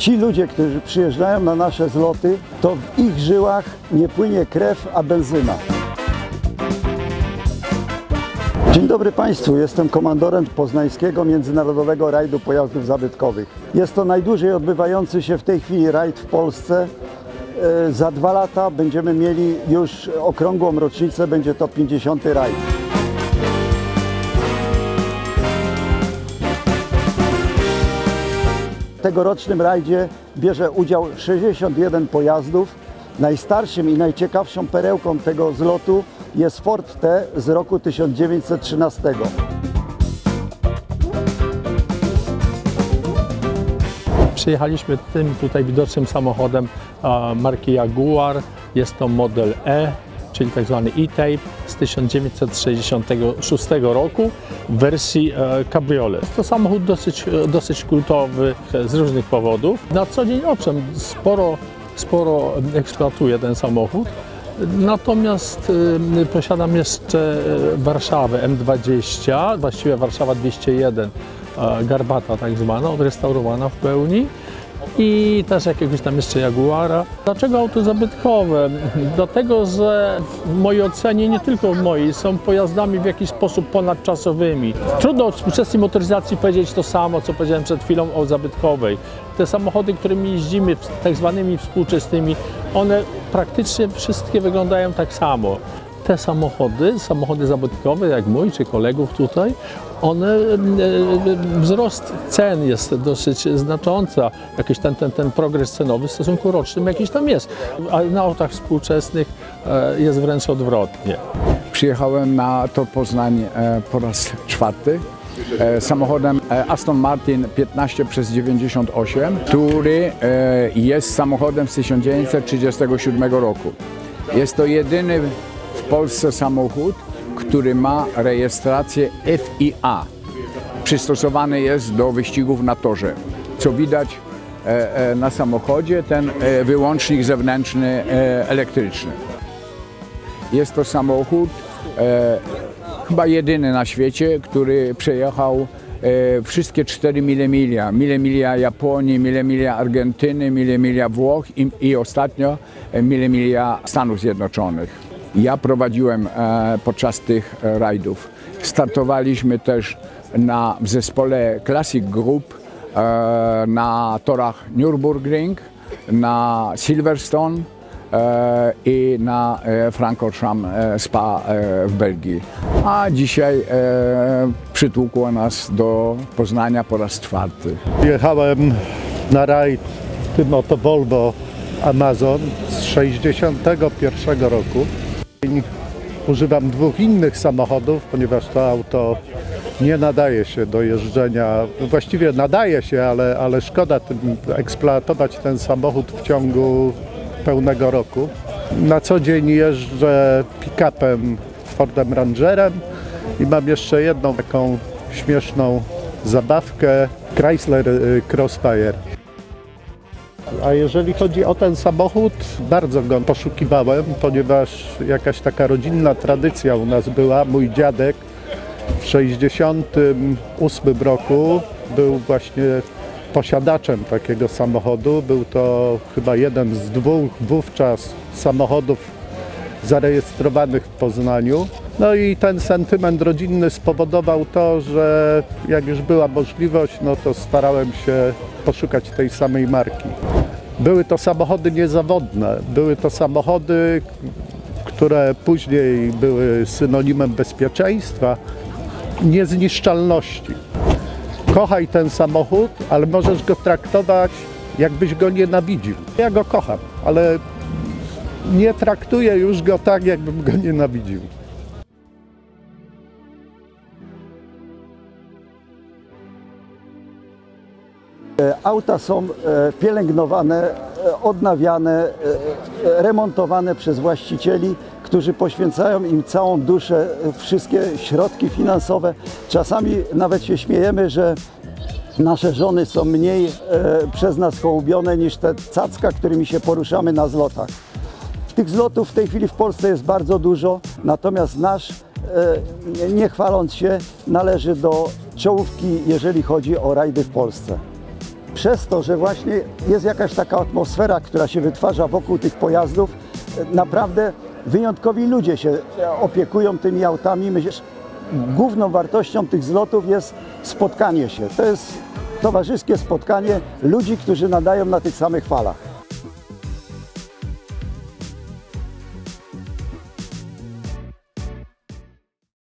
Ci ludzie, którzy przyjeżdżają na nasze zloty, to w ich żyłach nie płynie krew, a benzyna. Dzień dobry Państwu, jestem komandorem Poznańskiego Międzynarodowego Rajdu Pojazdów Zabytkowych. Jest to najdłużej odbywający się w tej chwili rajd w Polsce. Za 2 lata będziemy mieli już okrągłą rocznicę, będzie to 50. rajd. W tegorocznym rajdzie bierze udział 61 pojazdów. Najstarszym i najciekawszą perełką tego zlotu jest Ford T z roku 1913. Przyjechaliśmy tym tutaj widocznym samochodem marki Jaguar. Jest to model E, czyli tak zwany E-Type z 1966 roku w wersji cabriolet. To samochód dosyć kultowy z różnych powodów. Na co dzień owszem, sporo eksploatuję ten samochód. Natomiast posiadam jeszcze Warszawę M20, właściwie Warszawa 201, Garbata tak zwana, odrestaurowana w pełni. I też jakiegoś tam jeszcze Jaguara. Dlaczego auto zabytkowe? Dlatego, że w mojej ocenie, nie tylko w mojej, są pojazdami w jakiś sposób ponadczasowymi. Trudno o współczesnej motoryzacji powiedzieć to samo, co powiedziałem przed chwilą o zabytkowej. Te samochody, którymi jeździmy, tak zwanymi współczesnymi, one praktycznie wszystkie wyglądają tak samo. Te samochody zabytkowe, jak mój czy kolegów tutaj, wzrost cen jest dosyć znaczący, jakiś ten progres cenowy w stosunku rocznym jakiś tam jest, a na autach współczesnych jest wręcz odwrotnie. Przyjechałem na Tor Poznań po raz 4. Samochodem Aston Martin 15/98, który jest samochodem z 1937 roku. Jest to jedyny w Polsce samochód, który ma rejestrację FIA. Przystosowany jest do wyścigów na torze. Co widać na samochodzie, ten wyłącznik zewnętrzny elektryczny. Jest to samochód chyba jedyny na świecie, który przejechał wszystkie 4 mile miglia. Mile miglia Japonii, mile miglia Argentyny, mile miglia Włoch i ostatnio mile miglia Stanów Zjednoczonych. Ja prowadziłem podczas tych rajdów. Startowaliśmy też w zespole Classic Group na torach Nürburgring, na Silverstone i na Francorchamps Spa w Belgii. A dzisiaj przytłukło nas do Poznania po raz 4. Jechałem na rajd tym oto Volvo Amazon z 1961 roku. Używam 2 innych samochodów, ponieważ to auto nie nadaje się do jeżdżenia. Właściwie nadaje się, ale szkoda eksploatować ten samochód w ciągu pełnego roku. Na co dzień jeżdżę pick-upem Fordem Rangerem i mam jeszcze jedną taką śmieszną zabawkę Chrysler Crossfire. A jeżeli chodzi o ten samochód, bardzo go poszukiwałem, ponieważ jakaś taka rodzinna tradycja u nas była. Mój dziadek w 1968 roku był właśnie posiadaczem takiego samochodu. Był to chyba jeden z 2 wówczas samochodów zarejestrowanych w Poznaniu. No i ten sentyment rodzinny spowodował to, że jak już była możliwość, no to starałem się poszukać tej samej marki. Były to samochody niezawodne, były to samochody, które później były synonimem bezpieczeństwa, niezniszczalności. Kochaj ten samochód, ale możesz go traktować, jakbyś go nienawidził. Ja go kocham, ale nie traktuję już go tak, jakbym go nienawidził. Auta są pielęgnowane, odnawiane, remontowane przez właścicieli, którzy poświęcają im całą duszę, wszystkie środki finansowe. Czasami nawet się śmiejemy, że nasze żony są mniej przez nas hołubione niż te cacka, którymi się poruszamy na zlotach. Tych zlotów w tej chwili w Polsce jest bardzo dużo, natomiast nasz, nie chwaląc się, należy do czołówki, jeżeli chodzi o rajdy w Polsce. przez to, że właśnie jest jakaś taka atmosfera, która się wytwarza wokół tych pojazdów, naprawdę wyjątkowi ludzie się opiekują tymi autami. Myślę, że główną wartością tych zlotów jest spotkanie się. To jest towarzyskie spotkanie ludzi, którzy nadają na tych samych falach.